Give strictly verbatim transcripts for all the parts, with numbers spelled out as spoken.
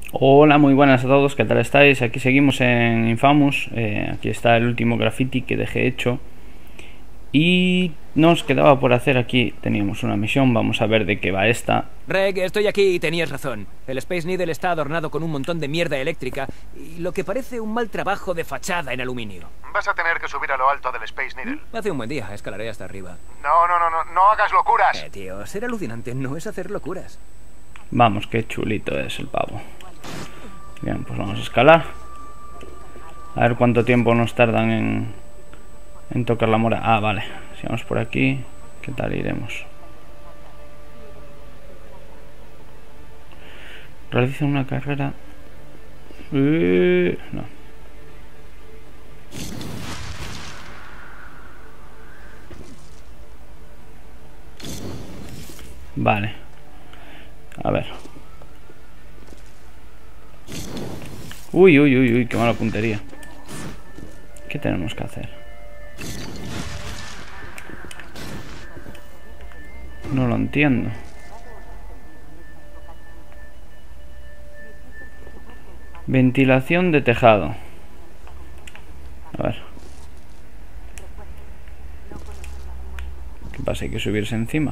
Hola, muy buenas a todos, ¿qué tal estáis? Aquí seguimos en Infamous. eh, Aquí está el último graffiti que dejé hecho. Y nos quedaba por hacer aquí, teníamos una misión, vamos a ver de qué va esta. Reg, estoy aquí y tenías razón. El Space Needle está adornado con un montón de mierda eléctrica y lo que parece un mal trabajo de fachada en aluminio. Vas a tener que subir a lo alto del Space Needle. Hace un buen día, escalaré hasta arriba. No, no, no, no, no hagas locuras. Eh, tío, ser alucinante no es hacer locuras. Vamos, qué chulito es el pavo. Bien, pues vamos a escalar. A ver cuánto tiempo nos tardan en, en tocar la mora. Ah, vale, si vamos por aquí, ¿qué tal iremos? Realiza una carrera. Uh, no. Vale. A ver. Uy, uy, uy, uy, qué mala puntería. ¿Qué tenemos que hacer? No lo entiendo. Ventilación de tejado. A ver. ¿Qué pasa? Hay que subirse encima.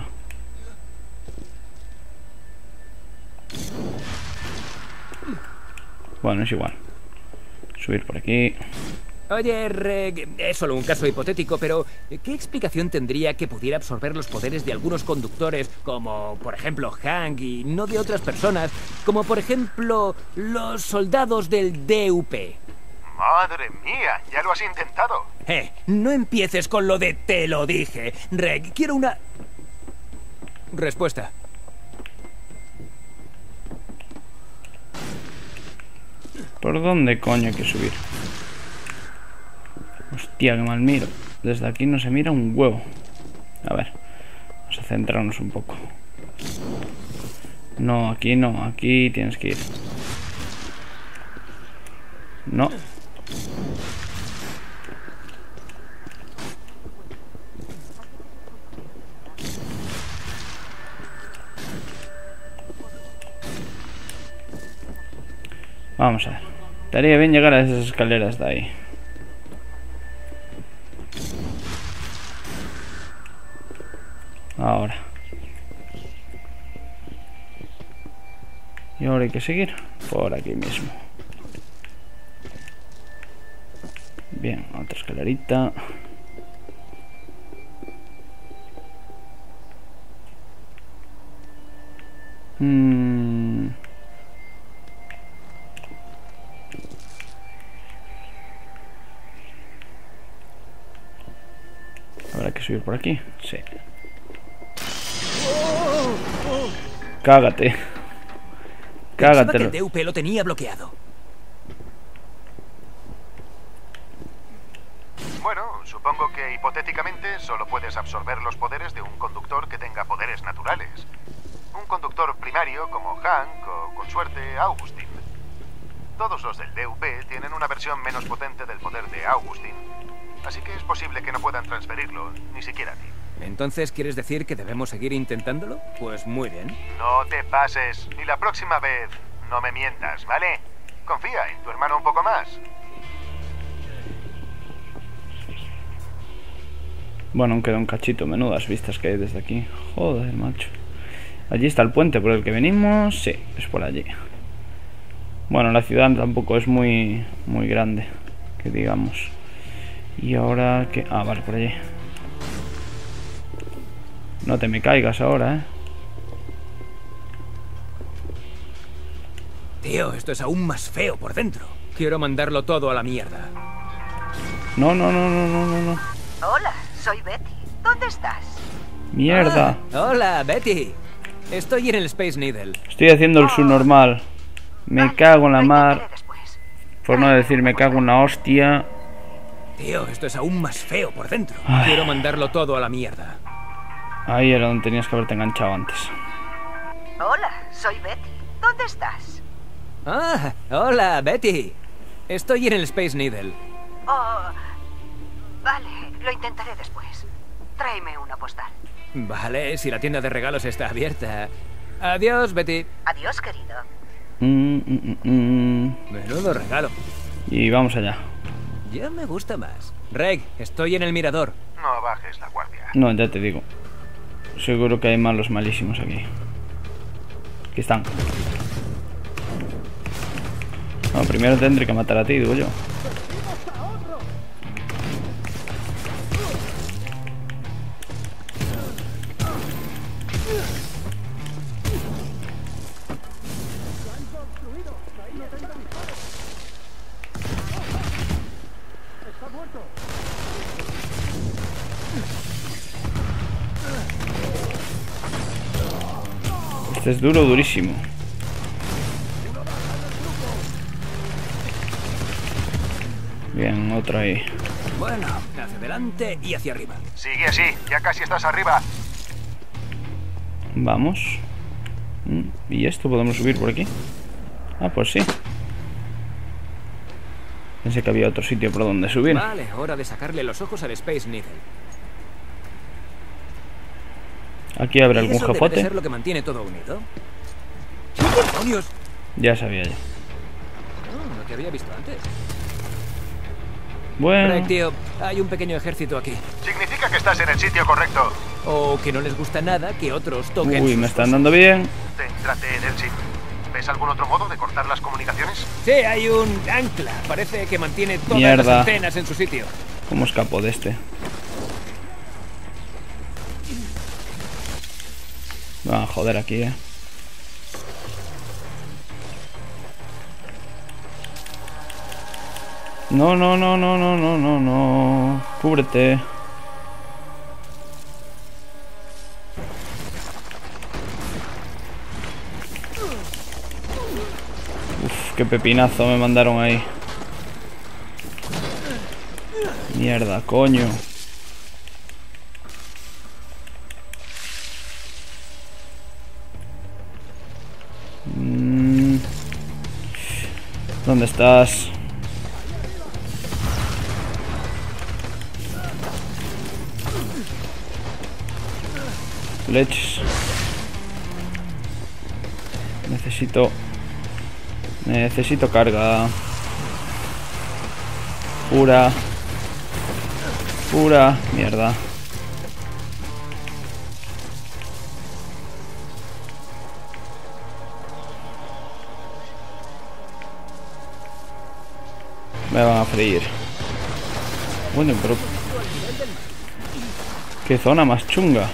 Bueno, es igual. Subir por aquí. Oye, Reg, es solo un caso hipotético, pero ¿qué explicación tendría que pudiera absorber los poderes de algunos conductores, como por ejemplo Hank, y no de otras personas, como por ejemplo los soldados del D U P? Madre mía, ya lo has intentado. Eh, no empieces con lo de te lo dije. Reg, quiero una respuesta. ¿Por dónde coño hay que subir? Hostia, qué mal miro. Desde aquí no se mira un huevo. A ver, vamos a centrarnos un poco. No, aquí no, aquí tienes que ir. No. Vamos a ver. Estaría bien llegar a esas escaleras de ahí. Ahora. Y ahora hay que seguir por aquí mismo. Bien, otra escalerita. Mm. Habrá que subir por aquí. Sí. Cágate. Pensaba que Cágatelo. el D U P lo tenía bloqueado. Bueno, supongo que hipotéticamente solo puedes absorber los poderes de un conductor que tenga poderes naturales. Un conductor primario como Hank o, con suerte, Augustin. Todos los del D U P tienen una versión menos potente del poder de Augustin. Así que es posible que no puedan transferirlo, ni siquiera a ti. ¿Entonces quieres decir que debemos seguir intentándolo? Pues muy bien. No te pases, y la próxima vez no me mientas, ¿vale? Confía en tu hermano un poco más. Bueno, aún queda un cachito. Menudas vistas que hay desde aquí. Joder, macho. Allí está el puente por el que venimos. Sí, es por allí. Bueno, la ciudad tampoco es muy, muy grande, que digamos. Y ahora que... Ah, vale, por allí. No te me caigas ahora, ¿eh? Tío, esto es aún más feo por dentro. Quiero mandarlo todo a la mierda. No, no, no, no, no, no, no. Hola, soy Betty. ¿Dónde estás? Mierda. Ah, hola, Betty. Estoy en el Space Needle. Estoy haciendo el subnormal. Me Vale, cago en la lo mar. intentaré después. Por no decir me cago en la hostia. Tío, esto es aún más feo por dentro. Ay. Quiero mandarlo todo a la mierda. Ahí era donde tenías que haberte enganchado antes. Hola, soy Betty. ¿Dónde estás? Ah, hola, Betty. Estoy en el Space Needle. Oh, vale, lo intentaré después. Tráeme una postal. Vale, si la tienda de regalos está abierta. Adiós, Betty. Adiós, querido. Mm, mm, mm, mm. Menudo regalo. Y vamos allá. Ya me gusta más. Reg, estoy en el mirador. No bajes la guardia. No, ya te digo. Seguro que hay malos malísimos aquí. Aquí están. No, primero tendré que matar a ti, digo yo. Este es duro, durísimo. Bien, otro ahí. Bueno, hacia adelante y hacia arriba. Sigue así, ya casi estás arriba. Vamos. Mm, ¿Y esto podemos subir por aquí? Ah, pues sí. Pensé que había otro sitio por donde subir. Vale, hora de sacarle los ojos al Space Needle. Aquí habrá ¿Y algún eso debe de jefote. ser lo que mantiene todo unido? ¿Qué demonios? Ya sabía yo. Oh, no te había visto antes. Bueno. Reg, tío, hay un pequeño ejército aquí. Significa que estás en el sitio correcto. O que no les gusta nada que otros toquen. Uy, sus me están cosas. dando bien. Céntrate en el chip. ¿Ves algún otro modo de cortar las comunicaciones? Sí, hay un ancla. Parece que mantiene todas Mierda. las antenas en su sitio. ¿Cómo escapo de este? Ah, joder, aquí, eh. No, no, no, no, no, no, no, no. Cúbrete. Uf, qué pepinazo me mandaron ahí. Mierda, coño. Mm. ¿Dónde estás? Leches. Necesito... Necesito carga. Pura. Pura. Mierda. Me van a freír. Bueno, pero... ¿Qué zona más chunga?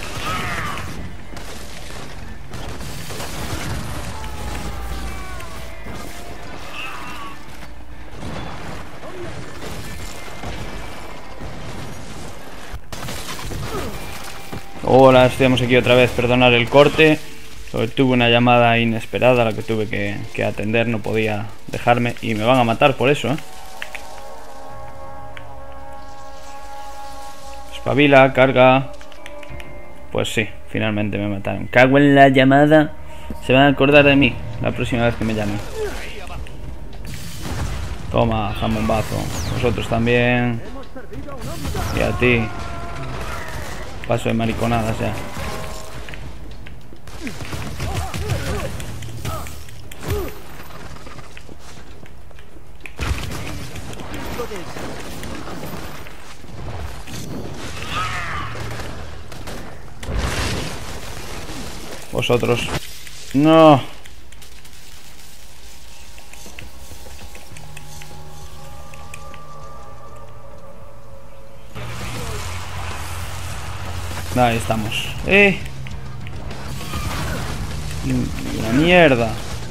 Hola, estamos aquí otra vez, perdonar el corte. Tuve una llamada inesperada a la que tuve que, que atender, no podía dejarme y me van a matar por eso, ¿eh? Espabila, carga. Pues sí, finalmente me mataron. Cago en la llamada. Se van a acordar de mí la próxima vez que me llamen. Toma, jambombazo. Vosotros también. Y a ti. Paso de mariconadas ya. Vosotros. No. Ahí estamos. Eh. La mierda.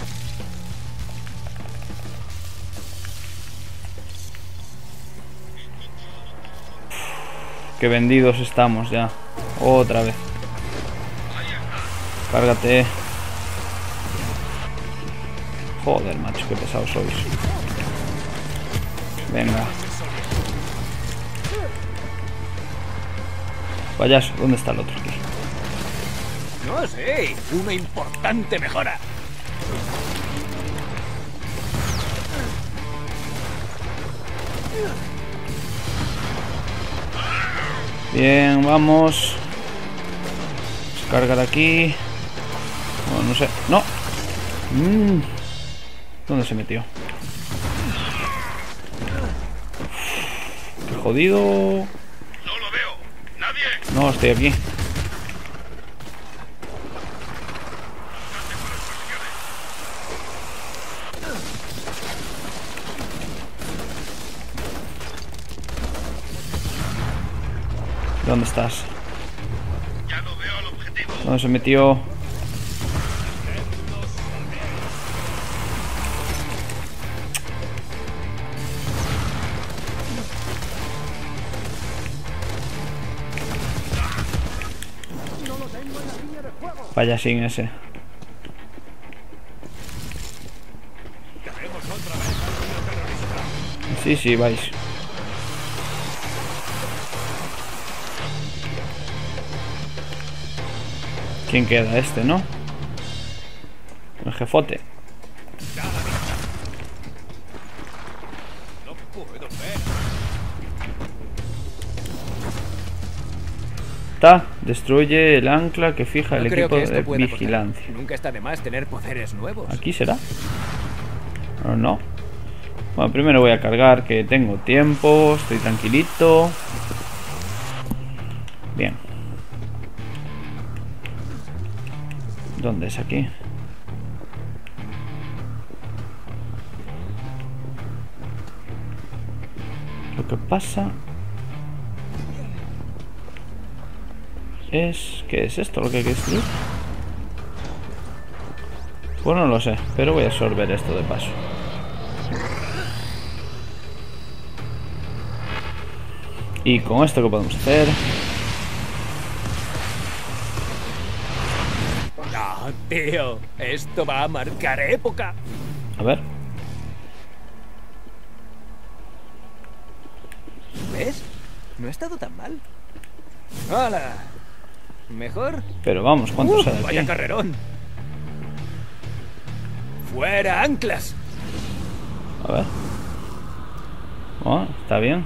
Qué vendidos estamos ya. Otra vez. Cárgate. Joder, macho, qué pesados sois. Venga. Payaso, ¿dónde está el otro aquí? No sé, una importante mejora. Bien, vamos. Descargar aquí. No, no sé. No. Mm. ¿Dónde se metió? Qué jodido. No lo veo. Nadie. No, estoy aquí. ¿Dónde estás? Ya no veo al objetivo. ¿Dónde se metió? Vaya sin ese. Sí, sí, vais. ¿Quién queda? Este, ¿no? El jefote. No puedo ver. Ta, destruye el ancla que fija el No creo equipo que esto de pueda vigilancia. costar. Nunca está de más tener poderes nuevos. ¿Aquí será? ¿O no? Bueno, primero voy a cargar, que tengo tiempo, estoy tranquilito. Bien. ¿Dónde es aquí? Lo que pasa es... ¿Qué es esto lo que hay que destruir? Pues no lo sé, pero voy a absorber esto de paso. Y con esto, ¿qué podemos hacer? Ah, tío, esto va a marcar época. A ver. ¿Ves? No ha estado tan mal. ¡Hala! ¿Mejor? Pero vamos, ¿cuántos Uh, hay ¡Vaya aquí? carrerón! ¡Fuera anclas! A ver. Oh, está bien.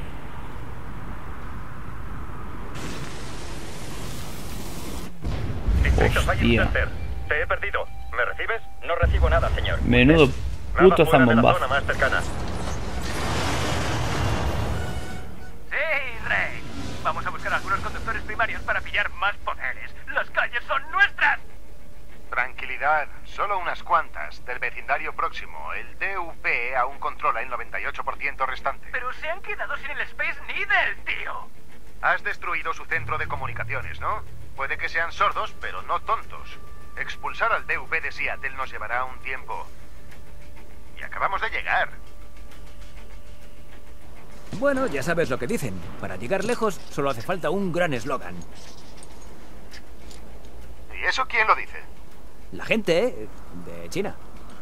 Hostia. Te he perdido. ¿Me recibes? No recibo nada, señor. Menudo puto zambombazo. más cercana. Sí, Rey. Vamos a buscar algunos conductores primarios para pillar más poderes. ¡Las calles son nuestras! Tranquilidad, solo unas cuantas. Del vecindario próximo, el D U P aún controla el noventa y ocho por ciento restante. Pero se han quedado sin el Space Needle, tío. Has destruido su centro de comunicaciones, ¿no? Puede que sean sordos, pero no tontos. Expulsar al D U P de Seattle nos llevará un tiempo. Y acabamos de llegar. Bueno, ya sabes lo que dicen. Para llegar lejos solo hace falta un gran eslogan. ¿Y eso quién lo dice? La gente, ¿eh? De China.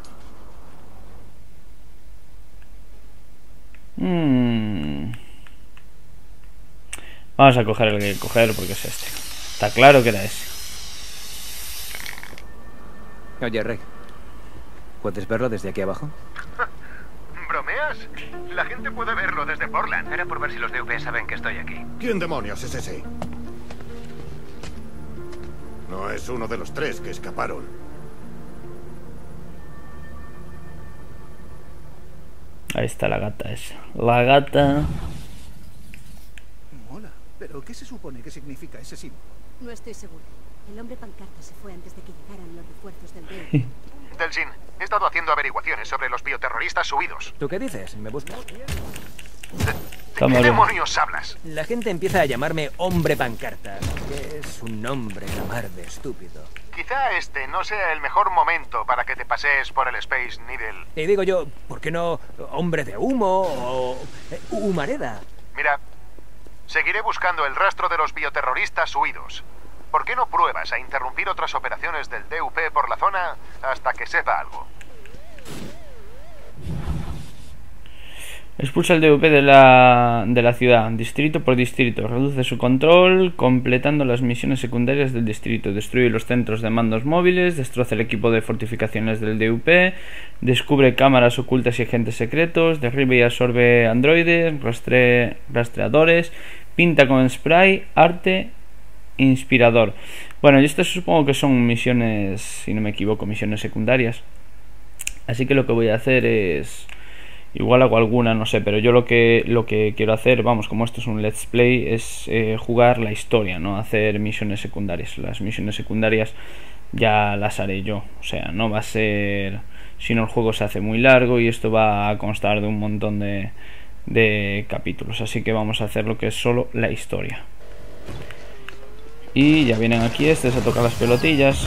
Mm. Vamos a coger el que hay que coger porque es este. Está claro que era ese. Oye, Rey, ¿puedes verlo desde aquí abajo? ¿Bromeas? La gente puede verlo desde Portland. Era por ver si los D U P saben que estoy aquí. ¿Quién demonios es ese? No es uno de los tres que escaparon. Ahí está la gata esa. La gata. Mola, pero ¿qué se supone que significa ese símbolo? No estoy seguro. El hombre pancarta se fue antes de que llegaran los refuerzos del D U P. Delsin, he estado haciendo averiguaciones sobre los bioterroristas huidos. ¿Tú qué dices? Me buscas. ¿De, de Estamos qué bien. demonios hablas? La gente empieza a llamarme hombre pancarta, que es un nombre la mar de estúpido. Quizá este no sea el mejor momento para que te pasees por el Space Needle. Y digo yo, ¿por qué no hombre de humo o eh, humareda? Mira, seguiré buscando el rastro de los bioterroristas huidos. ¿Por qué no pruebas a interrumpir otras operaciones del D U P por la zona hasta que sepa algo? Expulsa el D U P de la, de la ciudad, distrito por distrito. Reduce su control, completando las misiones secundarias del distrito. Destruye los centros de mandos móviles, destroza el equipo de fortificaciones del D U P, descubre cámaras ocultas y agentes secretos, derriba y absorbe androides, rastre, rastreadores, pinta con spray, arte, inspirador. Bueno, y esto supongo que son misiones, si no me equivoco, misiones secundarias. Así que lo que voy a hacer es... Igual hago alguna, no sé, pero yo lo que lo que quiero hacer, vamos, como esto es un let's play, es eh, jugar la historia, no hacer misiones secundarias. Las misiones secundarias ya las haré yo, o sea, no va a ser... Si no, el juego se hace muy largo y esto va a constar de un montón de, de capítulos. Así que vamos a hacer lo que es solo la historia. Y ya vienen aquí estos a tocar las pelotillas.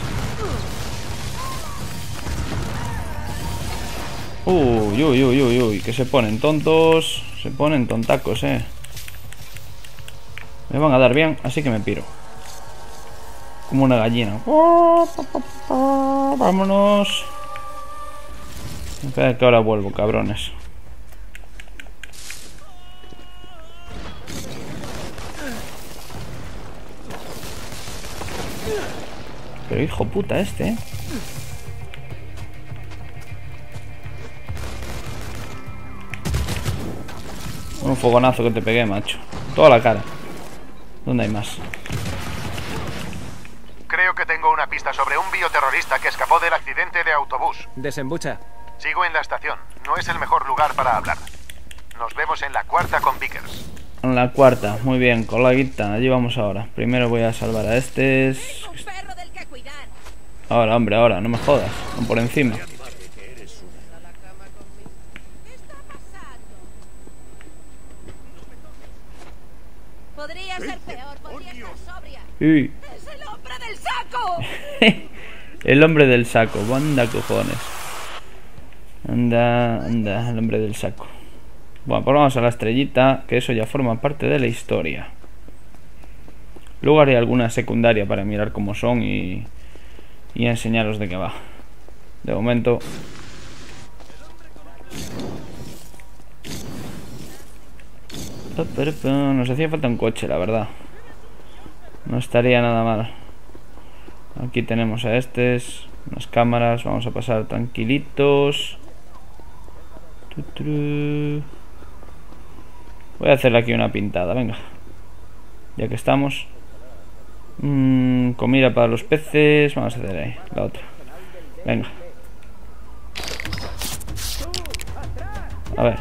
Uy, uy, uy, uy, uy, que se ponen tontos. Se ponen tontacos, eh. Me van a dar bien, así que me piro. Como una gallina. Vámonos. Espera que ahora vuelvo, cabrones. Pero hijo puta este, eh. Un fogonazo que te pegué, macho. Toda la cara. ¿Dónde hay más? Creo que tengo una pista sobre un bioterrorista que escapó del accidente de autobús. Desembucha. Sigo en la estación. No es el mejor lugar para hablar. Nos vemos en la cuarta con Vickers. En la cuarta, muy bien, coleguita. Allí vamos ahora. Primero voy a salvar a este. Ahora, hombre, ahora, no me jodas. Van por encima. Podría ser peor, podría estar sobria. Uy. ¡Es el hombre del saco! El hombre del saco, anda cojones. Anda, anda, el hombre del saco. Bueno, pues vamos a la estrellita, que eso ya forma parte de la historia. Luego haré alguna secundaria para mirar cómo son y, y enseñaros de qué va. De momento... Nos hacía falta un coche, la verdad. No estaría nada mal. Aquí tenemos a estos, unas cámaras. Vamos a pasar tranquilitos. Voy a hacerle aquí una pintada, venga. Ya que estamos. mm, Comida para los peces. Vamos a hacer ahí la otra. Venga. A ver.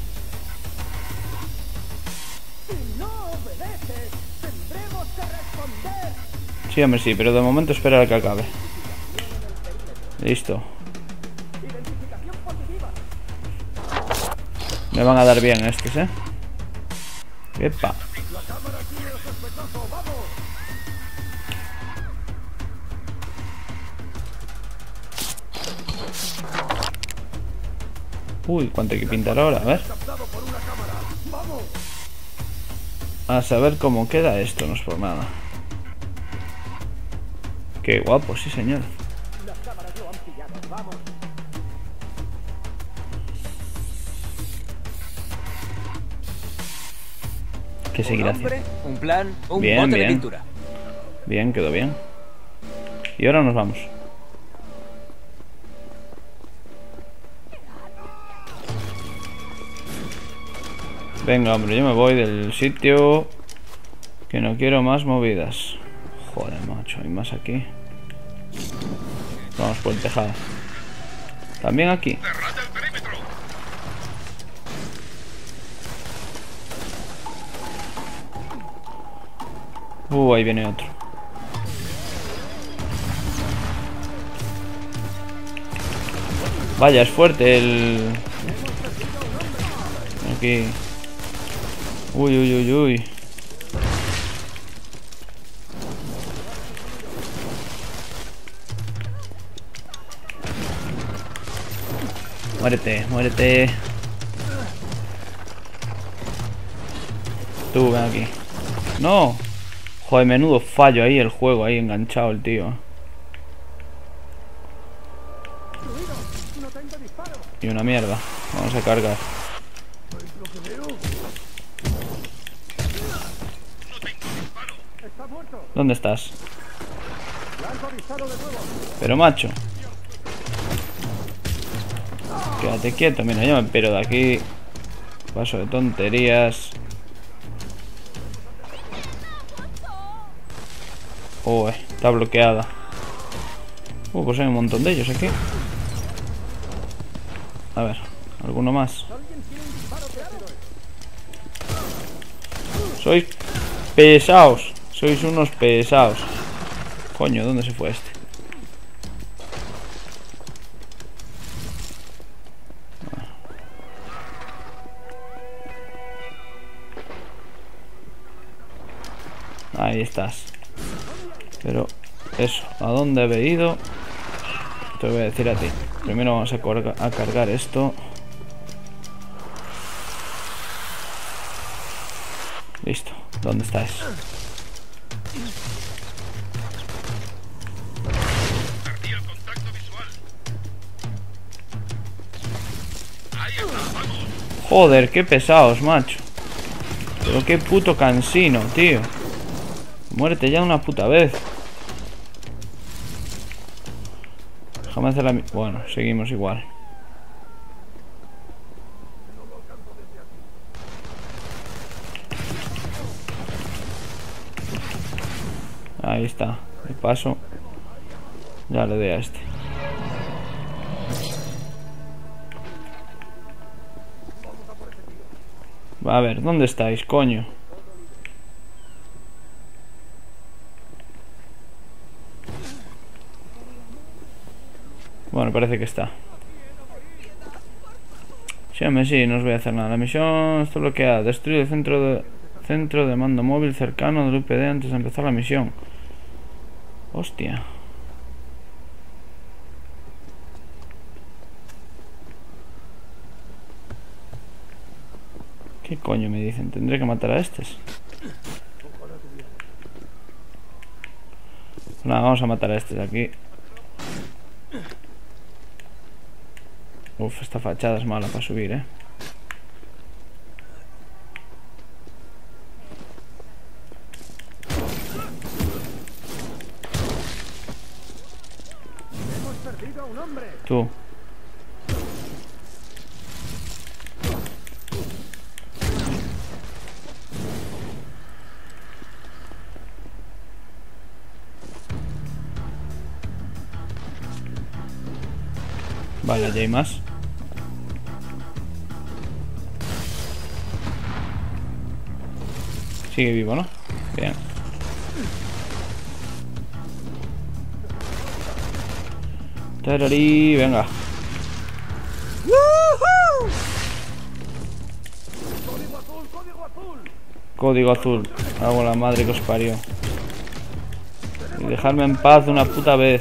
Sí, hombre, sí, pero de momento espera a que acabe. Listo. Me van a dar bien estos, ¿eh? Epa. Uy, cuánto hay que pintar ahora, a ver. A saber cómo queda esto, no es por nada. Qué guapo, sí señor. ¿Qué seguirá haciendo? Un plan, un bien, bote bien. de pintura. Bien, quedó bien. Y ahora nos vamos. Venga, hombre, yo me voy del sitio. Que no quiero más movidas. Joder, macho, hay más aquí. Vamos por el tejado. También aquí. Uh, ahí viene otro. Vaya, es fuerte el... Aquí. Uy, uy, uy, uy. Muérete, muérete. Tú, ven aquí. No. Joder, menudo fallo ahí el juego, ahí enganchado el tío. Y una mierda. Vamos a cargar. ¿Dónde estás? Pero macho. Quédate quieto, mira, yo me piro de aquí. Paso de tonterías. Oh, eh, está bloqueada. Uh, pues hay un montón de ellos aquí. A ver, ¿alguno más? Sois pesados. Sois unos pesados. Coño, ¿dónde se fue este? Ahí estás. Pero eso, ¿a dónde he ido? Te voy a decir a ti. Primero vamos a, a cargar esto. Listo. ¿Dónde estás? Joder, qué pesados, macho. Pero qué puto cansino, tío. Muérete ya una puta vez. Déjame hacer la... Bueno, seguimos igual. Ahí está. De paso, ya le doy a este. A ver, ¿dónde estáis, coño? Bueno, parece que está. Sí, hombre, sí, no os voy a hacer nada. La misión está bloqueada. Destruye el centro de, centro de mando móvil cercano del U P D antes de empezar la misión. Hostia. ¿Qué coño me dicen? ¿Tendré que matar a estos? Nada, vamos a matar a estos de aquí. Uf, esta fachada es mala para subir, eh. Tú. Vale, ya hay más. Sigue vivo, ¿no? Bien. Tararí, venga. Código azul. Hago la madre que os parió. Y dejarme en paz de una puta vez.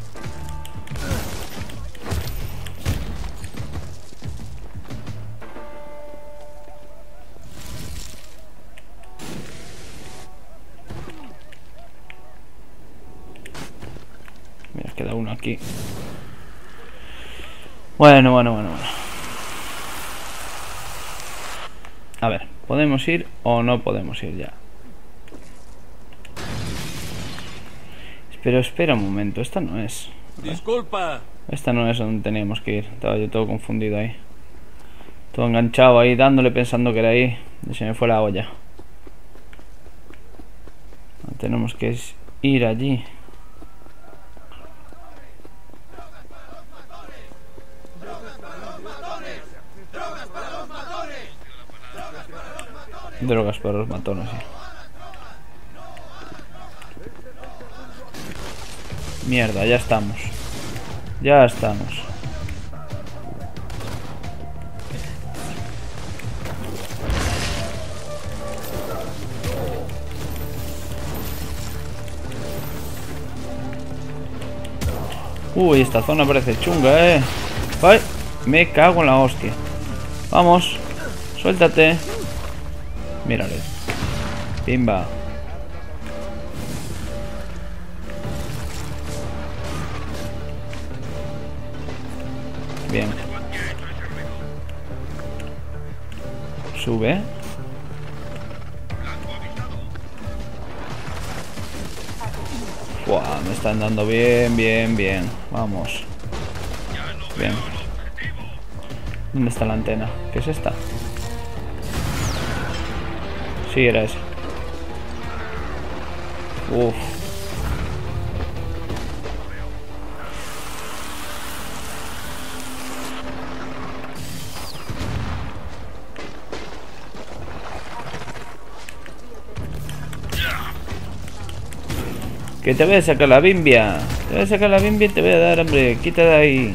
Mira, queda uno aquí. Bueno, bueno, bueno, bueno. A ver, ¿podemos ir o no podemos ir ya? Pero espera un momento, esta no es. Disculpa. Esta no es donde teníamos que ir. Estaba yo todo confundido ahí. Todo enganchado ahí, dándole pensando que era ahí. Y se me fue la olla. Tenemos que ir allí. Drogas para los matones, sí. Mierda, ya estamos. Ya estamos. Uy, esta zona parece chunga, eh. Ay, me cago en la hostia. Vamos, suéltate. Mírale. Pimba. Bien. Sube. Buah, me están dando bien, bien, bien. Vamos. Bien. ¿Dónde está la antena? ¿Qué es esta? Sí, era ese. Uf. Que te voy a sacar la bimbia. Te voy a sacar la bimbia y te voy a dar, hombre. Quita de ahí.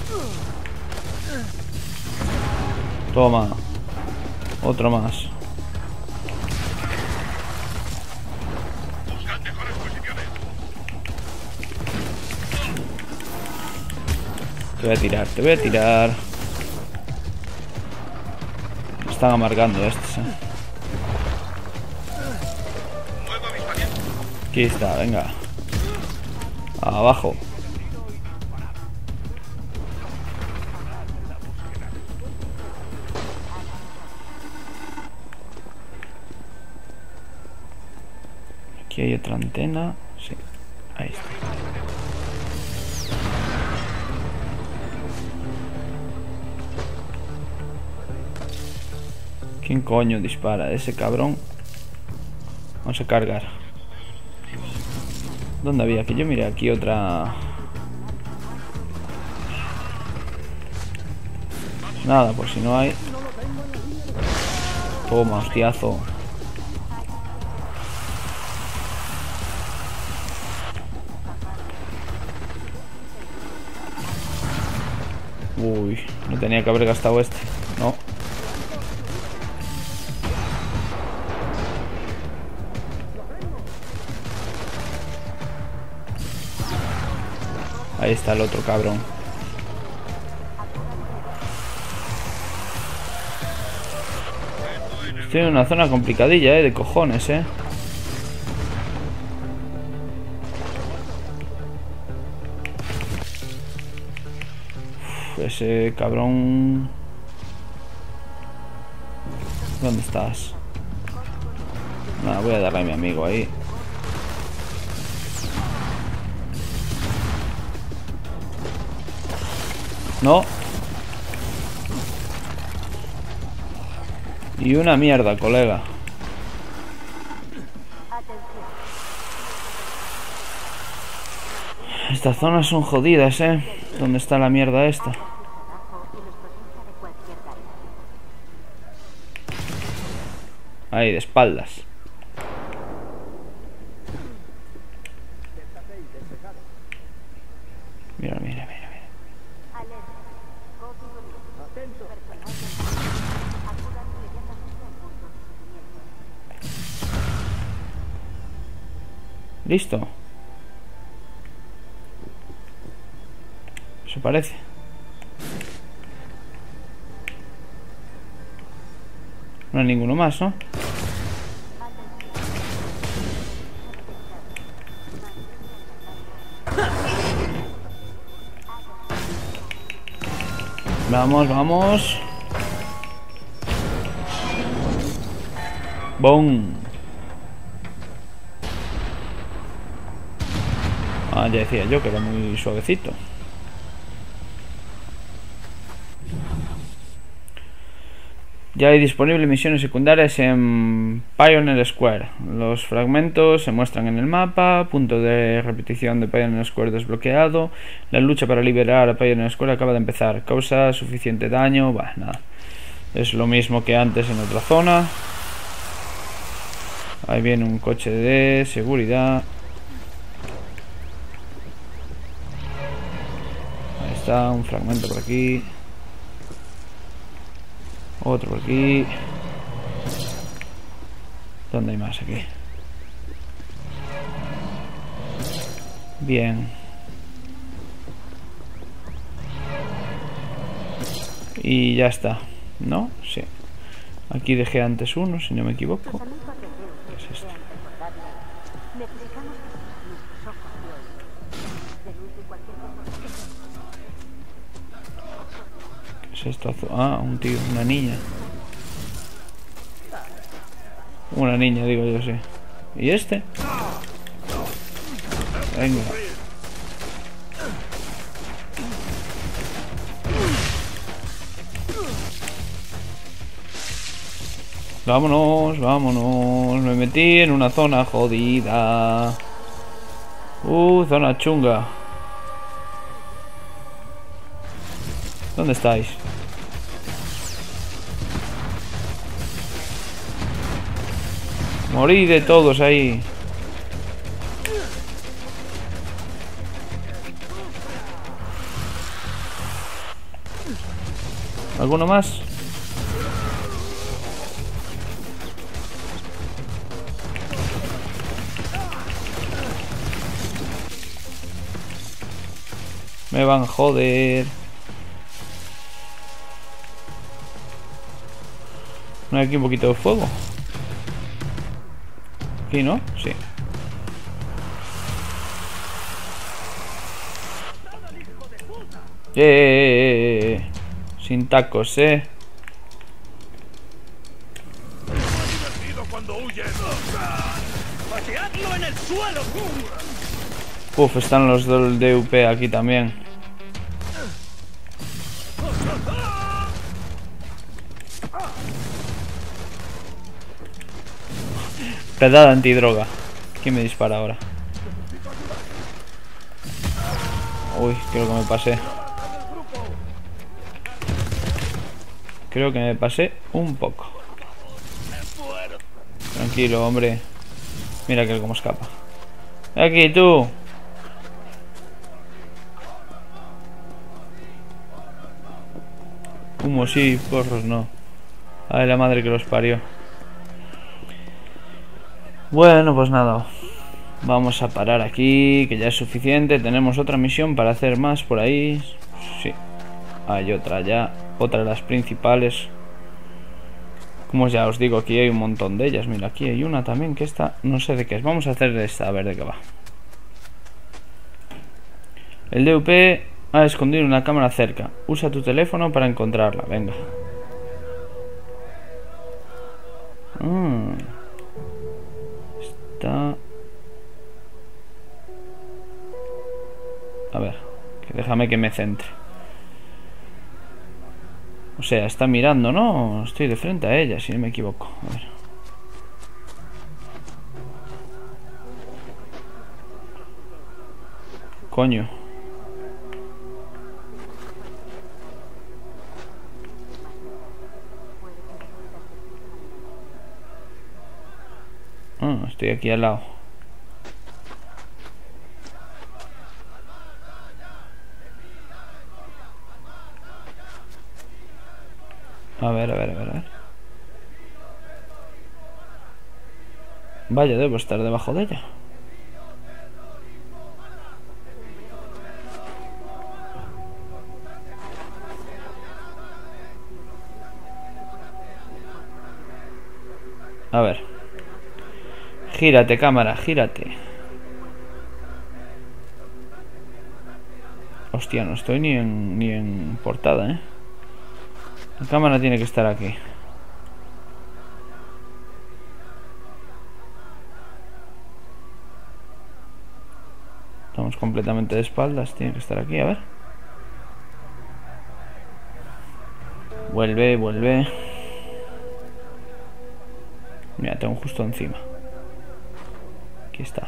Toma. Otro más. Te voy a tirar, te voy a tirar. Me están amargando estos, eh. Aquí está, venga. Abajo. Aquí hay otra antena. Sí, ahí está. ¿Quién coño dispara? Ese cabrón. Vamos a cargar. ¿Dónde había? Que yo miré aquí otra. Nada, por si no hay. Toma, hostiazo. Uy, no tenía que haber gastado este. No. Ahí está el otro cabrón. Estoy en una zona complicadilla, eh, de cojones, eh. Uf, ese cabrón. ¿Dónde estás? Nada, voy a darle a mi amigo ahí. No. Y una mierda, colega. Estas zonas son jodidas, eh. ¿Dónde está la mierda esta? Ahí, de espaldas. Mira, mira, mira. Listo. Eso parece. No hay ninguno más, ¿no? Vamos, vamos. ¡Bum! Ah, ya decía yo que era muy suavecito. Ya hay disponibles misiones secundarias en Pioneer Square. Los fragmentos se muestran en el mapa. Punto de repetición de Pioneer Square desbloqueado. La lucha para liberar a Pioneer Square acaba de empezar. Causa suficiente daño. Bah, nada. Es lo mismo que antes en otra zona. Ahí viene un coche de seguridad. Ahí está, un fragmento por aquí. Otro por aquí. ¿Dónde hay más aquí? Bien. Y ya está, ¿no? Sí. Aquí dejé antes uno, si no me equivoco. ¿Qué es esto? ¿Qué es esto? Ah, un tío, una niña. Una niña, digo yo, sí. ¿Y este? Venga. Vámonos, vámonos. Me metí en una zona jodida. Uh, zona chunga. ¿Dónde estáis? Morí de todos ahí. ¿Alguno más? Me van a joder. ¿No hay aquí un poquito de fuego? Aquí, ¿no? Sí. Eh, eh, eh, eh. Sin tacos, eh. Uf, están los del D U P aquí también. Pedada antidroga. ¿Quién me dispara ahora? Uy, creo que me pasé. Creo que me pasé un poco. Tranquilo, hombre. Mira que cómo escapa. Aquí, tú. Humo sí, porros no. Ay, la madre que los parió. Bueno, pues nada. Vamos a parar aquí, que ya es suficiente. Tenemos otra misión para hacer más por ahí. Sí. Hay otra ya. Otra de las principales. Como ya os digo, aquí hay un montón de ellas. Mira, aquí hay una también que esta no sé de qué es. Vamos a hacer esta, a ver de qué va. El D U P ha escondido una cámara cerca. Usa tu teléfono para encontrarla. Venga. Mm. Está... A ver, que déjame que me centre. O sea, está mirando, ¿no? Estoy de frente a ella, si no me equivoco. A ver. Coño. Ah, estoy aquí al lado. A ver, a ver, a ver, a ver. Vaya, debo estar debajo de ella. A ver. Gírate, cámara, gírate. Hostia, no estoy ni en, ni en portada, ¿eh? La cámara tiene que estar aquí. Estamos completamente de espaldas. Tiene que estar aquí, a ver. Vuelve, vuelve. Mira, tengo justo encima. Aquí está.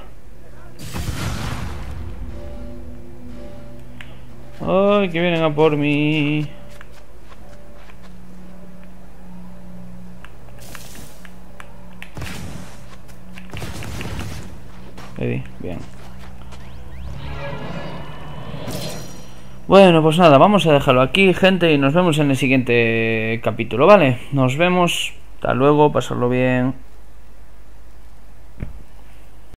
¡Ay, que vienen a por mí! Eddie, bien. Bueno, pues nada, vamos a dejarlo aquí, gente, y nos vemos en el siguiente capítulo, ¿vale? Nos vemos, hasta luego, pasarlo bien.